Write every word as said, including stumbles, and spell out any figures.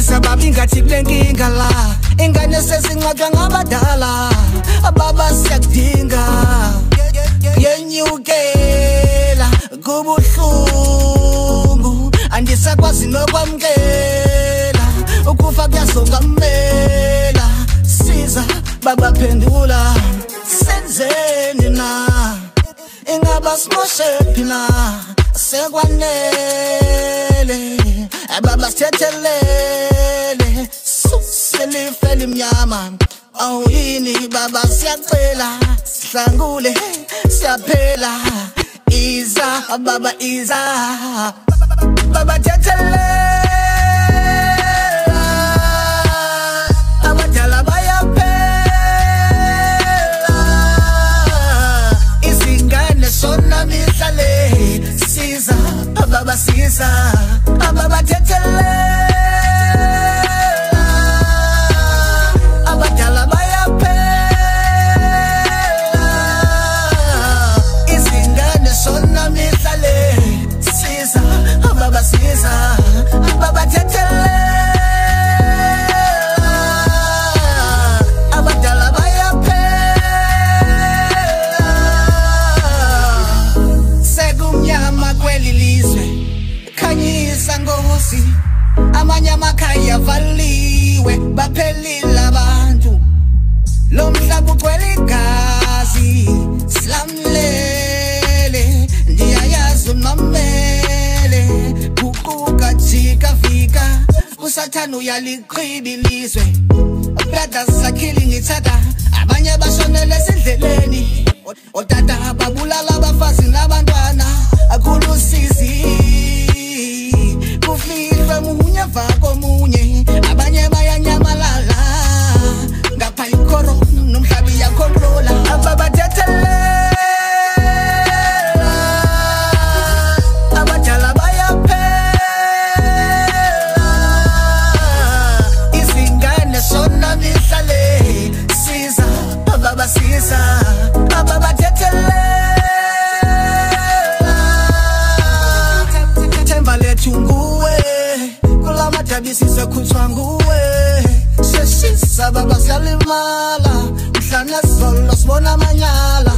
sababa ingathi kulenkinga la ingane sesinqaqa ngabadala ababa siyakudinga yenyukela kubuhlungu andisakwazi nokwamkela ukufa kuyazongamela siza baba phendula senzeni na ingaba simoshephi na sekwanele baba sithethelele suselifeli mnyama awuyini baba siyacela sihlangule siyaphela iza baba iza baba thethelela abadala bayaphela izingane sona mihlale siza baba siza baba thethelela abadala bayaphela izingane sona mihlale siza baba siza baba thethelela abadala bayaphela sekumnyama kweli lizwe khanyisa ngosi amanye amakhaya avaliwe baphelile abantu lo mhlaba ugcwele igazi silamlele ndiyayazi umamele guquka jika fika usathana uyaliqhiba ilizwe brothers are killing each other abanye bashonele esindleleni otata babulala abafazi nabantwana akulusizi kufihla munye vako munye abanye bayanyamalala ngapha ikoro nomhlabi yakontrola ababathethelela abadala bayaphela izingane sona mihlale siza baba siza ababathethelela themba lethu nguwe kulamadabi sizokhutshwa nguwe seshisa baba siyalimala mhlana zolo sibona amanyala